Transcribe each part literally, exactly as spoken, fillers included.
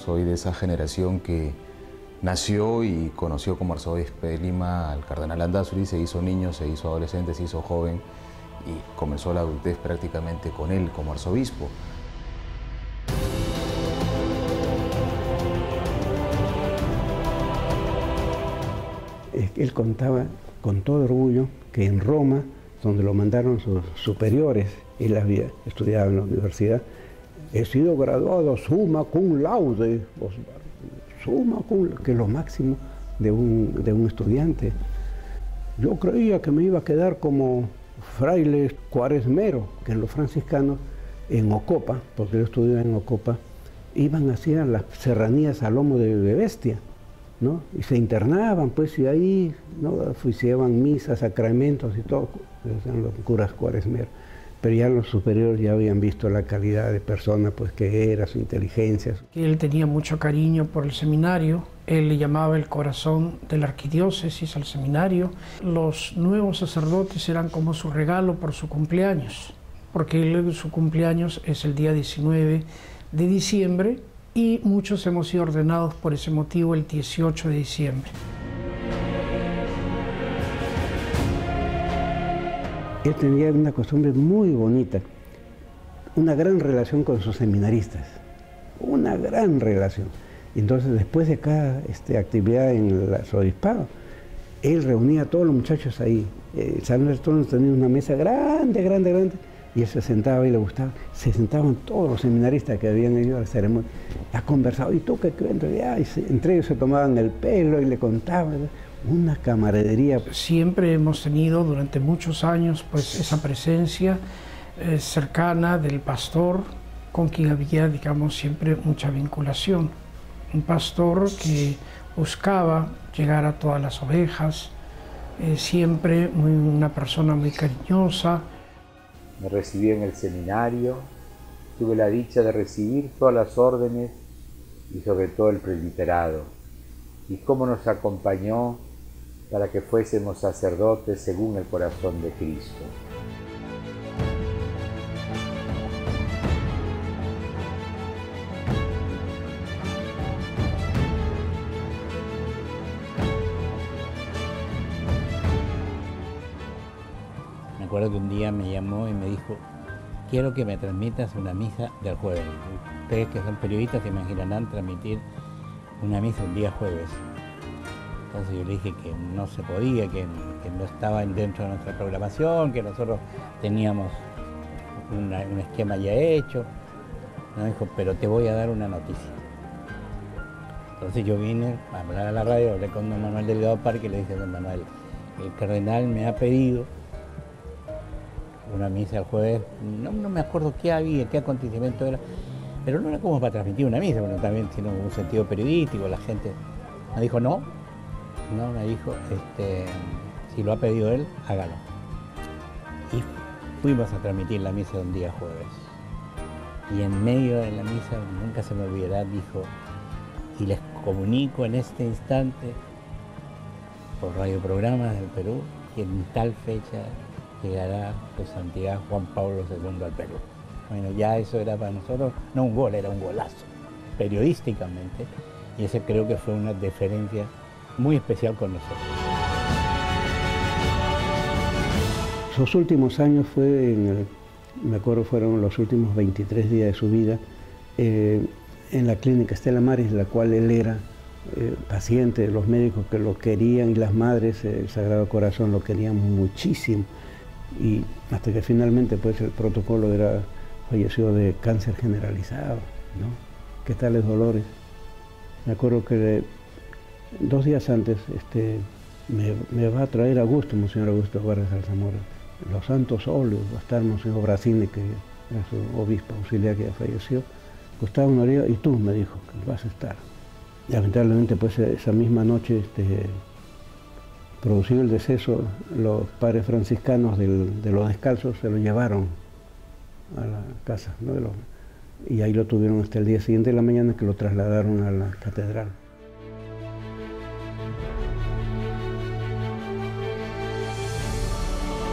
soy de esa generación que nació y conoció como arzobispo de Lima al cardenal Landázuri, se hizo niño, se hizo adolescente, se hizo joven y comenzó la adultez prácticamente con él como arzobispo. Él contaba con todo orgullo que en Roma, donde lo mandaron sus superiores, él había estudiado en la universidad, he sido graduado summa cum laude, summa cum laude, que es lo máximo de un, de un estudiante. Yo creía que me iba a quedar como fraile cuaresmero, que los franciscanos en Ocopa, porque yo estudiaba en Ocopa, iban hacia las serranías a lomo de, de bestia, ¿no? Y se internaban, pues, y ahí, ¿no?, oficiaban misas, sacramentos y todo, eran los curas cuaresmeros. Pero ya los superiores ya habían visto la calidad de persona, pues, que era, su inteligencia. Él tenía mucho cariño por el seminario, él le llamaba el corazón de la arquidiócesis al seminario. Los nuevos sacerdotes eran como su regalo por su cumpleaños, porque él, su cumpleaños es el día diecinueve de diciembre, y muchos hemos sido ordenados por ese motivo el dieciocho de diciembre. Él tenía una costumbre muy bonita, una gran relación con sus seminaristas, una gran relación. Entonces, después de cada este, actividad en el arzobispado, él reunía a todos los muchachos ahí. Eh, San Ernesto tenía una mesa grande, grande, grande, y él se sentaba y le gustaba. Se sentaban todos los seminaristas que habían ido a la ceremonia a conversar. ¿Y tú qué cuentas? Y se, entre ellos se tomaban el pelo y le contaban. Una camaradería. Siempre hemos tenido durante muchos años pues esa presencia eh, cercana del pastor con quien había, digamos, siempre mucha vinculación. Un pastor que buscaba llegar a todas las ovejas, eh, siempre muy, una persona muy cariñosa. Me recibí en el seminario, tuve la dicha de recibir todas las órdenes y sobre todo el presbiterado. Y cómo nos acompañó para que fuésemos sacerdotes según el corazón de Cristo. Me acuerdo que un día me llamó y me dijo: quiero que me transmitas una misa del jueves. Ustedes que son periodistas se imaginarán transmitir una misa un día jueves. Entonces yo le dije que no se podía, que, que no estaba dentro de nuestra programación, que nosotros teníamos una, un esquema ya hecho. Me dijo: pero te voy a dar una noticia. Entonces yo vine a hablar a la radio, hablé con don Manuel Delgado Parque y le dije: don Manuel, el cardenal me ha pedido una misa el jueves, no, no me acuerdo qué había, qué acontecimiento era, pero no era como para transmitir una misa, bueno, también tiene un sentido periodístico, la gente me dijo: no, no, me dijo, este, si lo ha pedido él, hágalo. Y fuimos a transmitir la misa un día jueves. Y en medio de la misa, nunca se me olvidará, dijo: y les comunico en este instante, por radioprogramas del Perú, que en tal fecha llegará su santidad Juan Pablo segundo al Perú. Bueno, ya eso era para nosotros, no un gol, era un golazo, periodísticamente, y ese creo que fue una deferencia muy especial con nosotros. Sus últimos años fue, en el, me acuerdo, fueron los últimos veintitrés días de su vida, eh, en la clínica Stella Maris, la cual él era eh, paciente, los médicos que lo querían y las madres, eh, el Sagrado Corazón, lo querían muchísimo. Y hasta que finalmente, pues, el protocolo era, falleció de cáncer generalizado, ¿no? ¿Qué tales dolores? Me acuerdo que de, dos días antes este, me, me va a traer Augusto, Monseñor Augusto Vargas Alzamora, los santos óleos, va a estar Monseñor Brasini, que era su obispo auxiliar que ya falleció, Gustavo Noriega, y tú, me dijo, que vas a estar. Y lamentablemente, pues, esa misma noche, este, producido el deceso, los padres franciscanos del, de los descalzos se lo llevaron a la casa, ¿no? De los, y ahí lo tuvieron hasta el día siguiente de la mañana, que lo trasladaron a la catedral.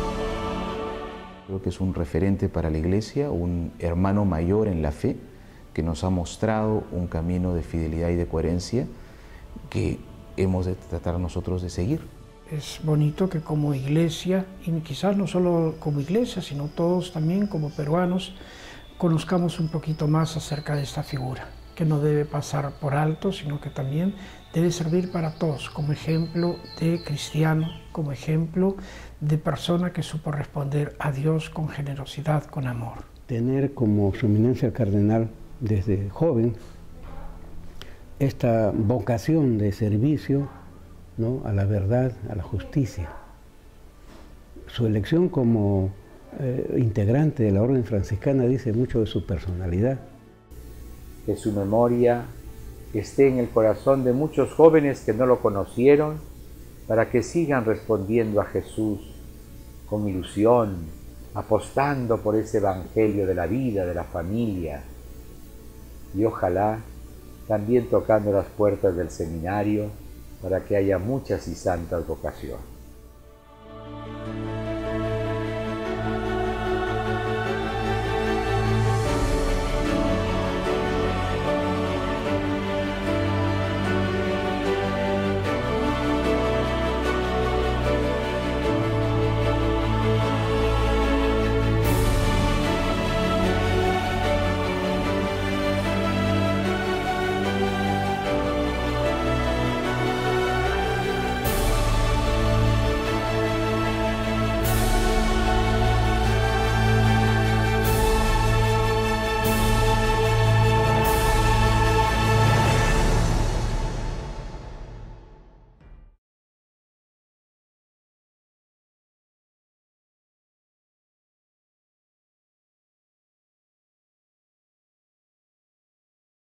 Creo que es un referente para la Iglesia, un hermano mayor en la fe, que nos ha mostrado un camino de fidelidad y de coherencia que hemos de tratar nosotros de seguir. Es bonito que como iglesia, y quizás no solo como iglesia, sino todos también como peruanos, conozcamos un poquito más acerca de esta figura, que no debe pasar por alto, sino que también debe servir para todos, como ejemplo de cristiano, como ejemplo de persona que supo responder a Dios con generosidad, con amor. Tener como su eminencia el cardenal desde joven esta vocación de servicio, ¿no?, a la verdad, a la justicia. Su elección como eh, integrante de la Orden Franciscana dice mucho de su personalidad. Que su memoria esté en el corazón de muchos jóvenes que no lo conocieron, para que sigan respondiendo a Jesús con ilusión, apostando por ese evangelio de la vida, de la familia, y ojalá también tocando las puertas del seminario para que haya muchas y santas vocaciones.